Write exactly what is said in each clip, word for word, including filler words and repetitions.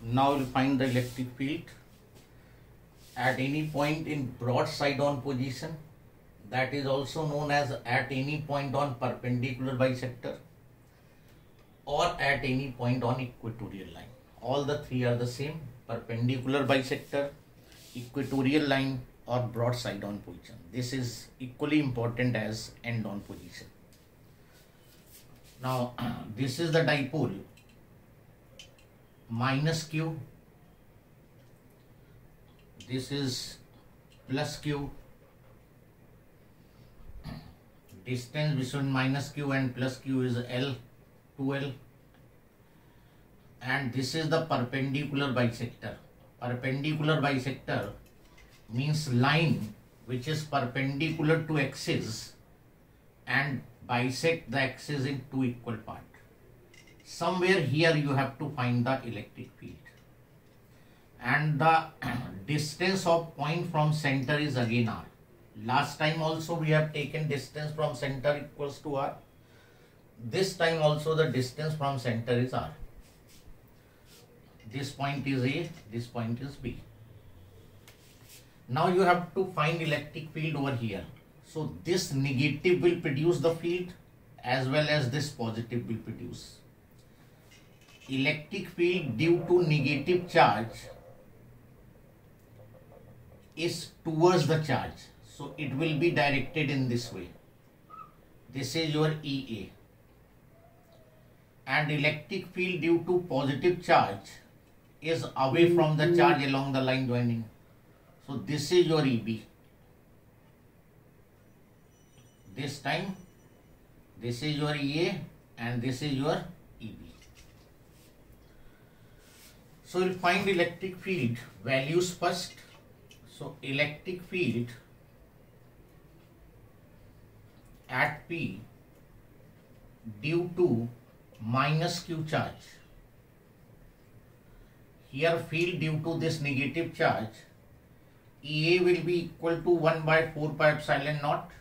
Now we'll find the electric field at any point in broadside on position, that is also known as at any point on perpendicular bisector or at any point on equatorial line. All the three are the same: perpendicular bisector, equatorial line or broadside on position. This is equally important as end on position. Now this is the dipole minus Q, this is plus Q, distance between minus Q and plus Q is L, two L, and this is the perpendicular bisector. Perpendicular bisector means line which is perpendicular to axis and bisect the axis in two equal parts. Somewhere here you have to find the electric field, and the distance of point from center is again R. Last time also we have taken distance from center equals to R. This time also the distance from center is R. This point is A, this point is B. Now you have to find electric field over here. So this negative will produce the field as well as this positive will produce. Electric field due to negative charge is towards the charge. So it will be directed in this way. This is your E A. And electric field due to positive charge is away from the charge along the line joining. So this is your E B. This time this is your E A and this is your E B. So we'll find electric field values first. So electric field at P due to minus Q charge. Here field due to this negative charge, E A will be equal to one by four pi epsilon naught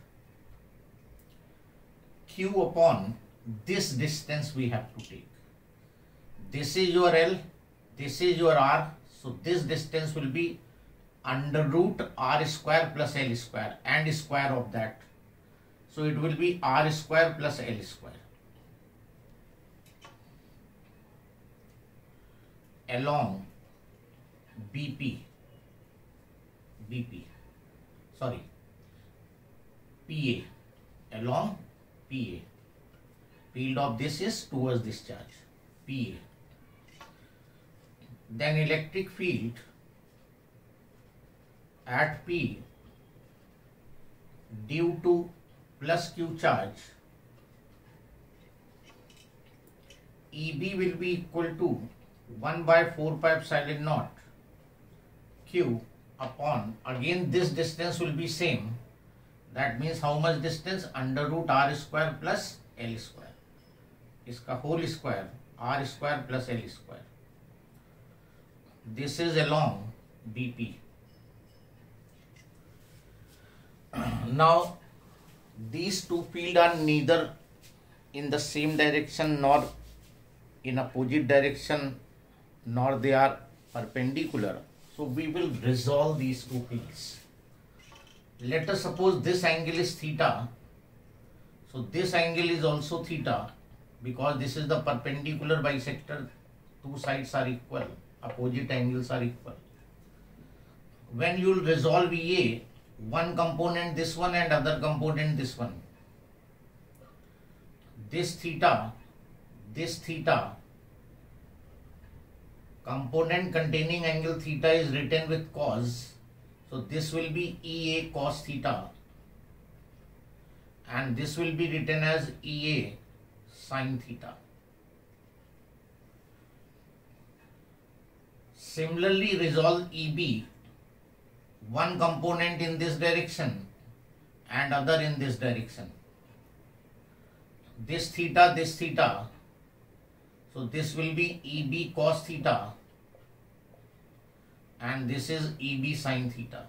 Q upon this distance we have to take. This is your L, this is your R. So this distance will be under root R square plus L square and square of that. So it will be R square plus L square. Along B P, B P, sorry, P A, along P A. Field of this is towards this charge, P A. Then electric field at P due to plus Q charge, E B will be equal to one by four pi epsilon naught Q upon, again this distance will be same. That means how much distance? Under root R square plus L square. Iska whole square, R square plus L square. This is along B P. Now these two fields are neither in the same direction nor in opposite direction, nor they are perpendicular. So we will resolve these two fields. Let us suppose this angle is theta. So this angle is also theta because this is the perpendicular bisector. Two sides are equal, opposite angles are equal. When you will resolve E A, one component this one and other component this one. This theta, this theta, component containing angle theta is written with cos. So this will be E A cos theta and this will be written as E A sin theta. Similarly, resolve E B, one component in this direction and other in this direction. This theta, this theta. So this will be E B cos theta and this is E B sin theta.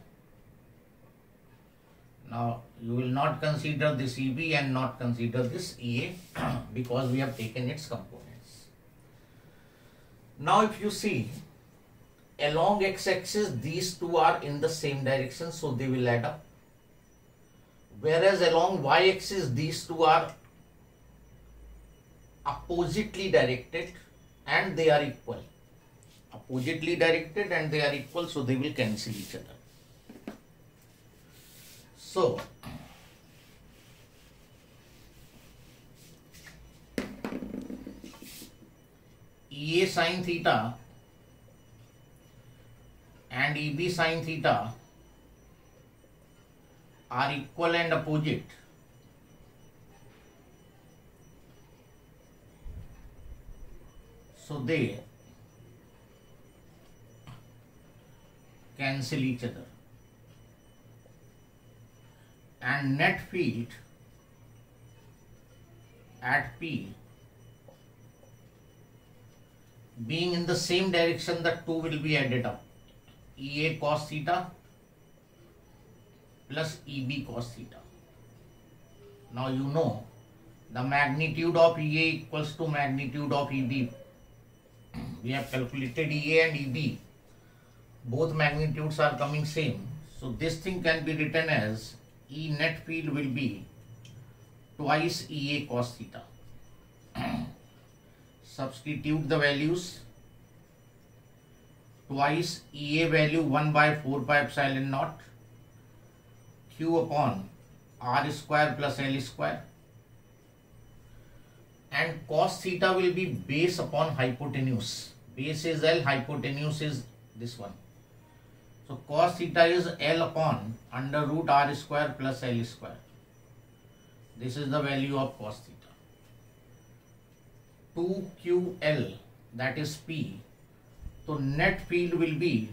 Now you will not consider this E B and not consider this E A because we have taken its components. Now if you see along x-axis these two are in the same direction, so they will add up. Whereas along y-axis these two are oppositely directed and they are equal. Oppositely directed and they are equal, so they will cancel each other. So E A sin theta and E B sin theta are equal and opposite. So they cancel each other. And net field at P being in the same direction, the two will be added up. E A cos theta plus E B cos theta. Now you know the magnitude of E A equals to magnitude of E B. We have calculated E A and E B. Both magnitudes are coming same. So this thing can be written as E net field will be twice E A cos theta. Substitute the values. Twice E A value one by four pi epsilon naught Q upon R square plus L square, and cos theta will be base upon hypotenuse. Base is L, hypotenuse is this one. So cos theta is L upon under root R square plus L square. This is the value of cos theta. two Q L, that is P. So net field will be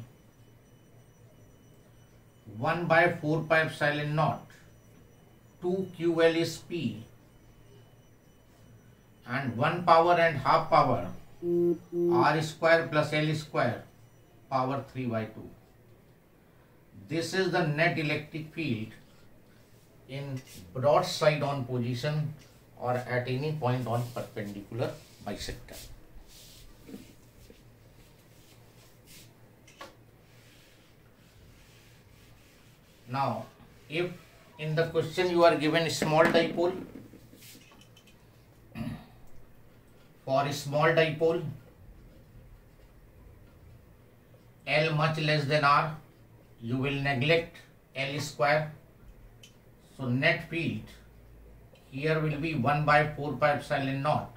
one by four pi epsilon naught. two Q L is P. And one power and half power R square plus L square power three by two. This is the net electric field in broadside on position or at any point on perpendicular bisector. Now, if in the question you are given a small dipole, for a small dipole, L much less than R, you will neglect L square. So net field here will be one by four pi epsilon naught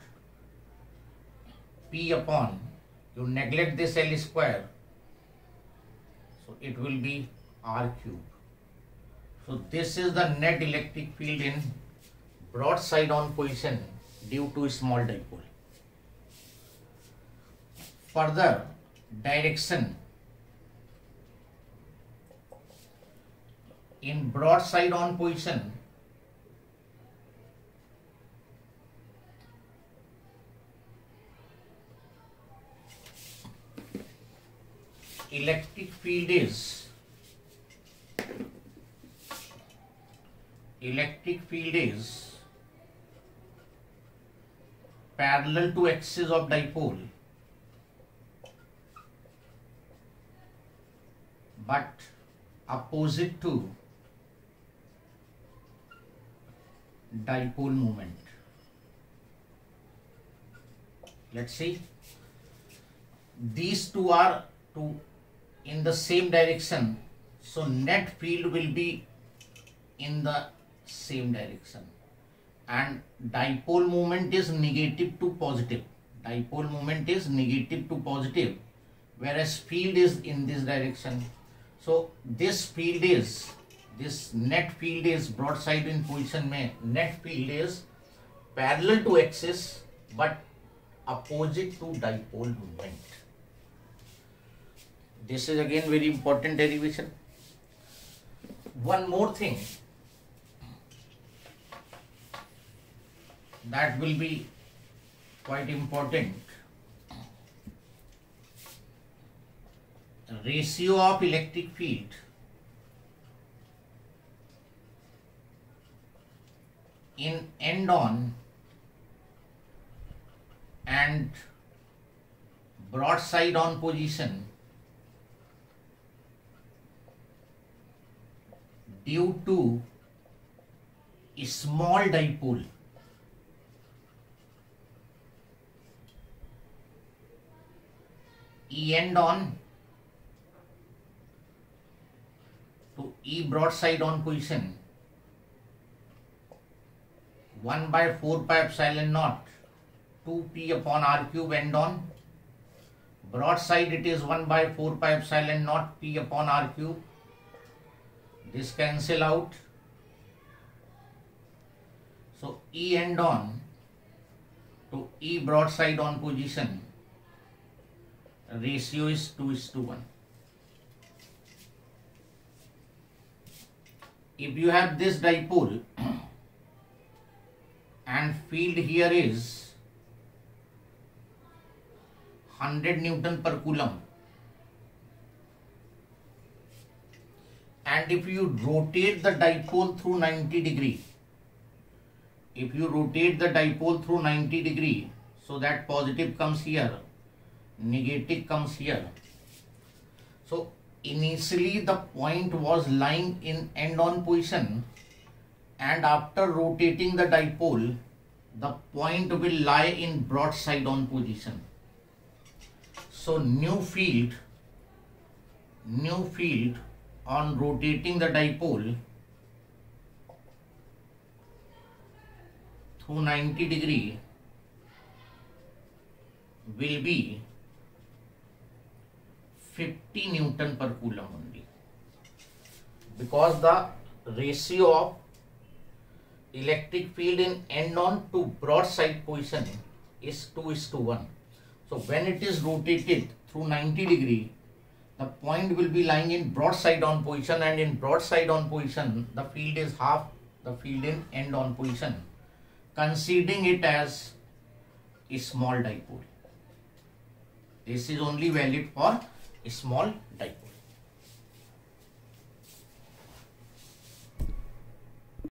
P upon, you neglect this L square, so it will be R cube. So this is the net electric field in broadside on position due to small dipole. Further direction in broadside on position, electric field is electric field is parallel to axis of dipole but opposite to dipole moment. Let's see, these two are two in the same direction, so net field will be in the same direction, and dipole moment is negative to positive. Dipole moment is negative to positive, whereas field is in this direction. So this field is, this net field is broadside in position में net field is parallel to axis but opposite to dipole moment. This is again very important derivation. One more thing that will be quite important. Ratio of electric field in end on and broadside on position due to a small dipole, E end on to E broadside on position, one by four pi epsilon naught two p upon r cube end on. Broadside it is one by four pi epsilon naught p upon r cube. This cancel out. So E end on to E broadside on position, ratio is two is to one. If you have this dipole and field here is one hundred Newton per Coulomb, and if you rotate the dipole through ninety degree, if you rotate the dipole through ninety degree, so that positive comes here, negative comes here. So initially the point was lying in end-on position, and after rotating the dipole, the point will lie in broadside on position. So new field, new field on rotating the dipole through ninety degree will be fifty Newton per Coulomb only, because the ratio of electric field in end on to broadside position is two is to one. So when it is rotated through ninety degree, the point will be lying in broadside on position, and in broadside on position the field is half the field in end on position, considering it as a small dipole. This is only valid for a small dipole.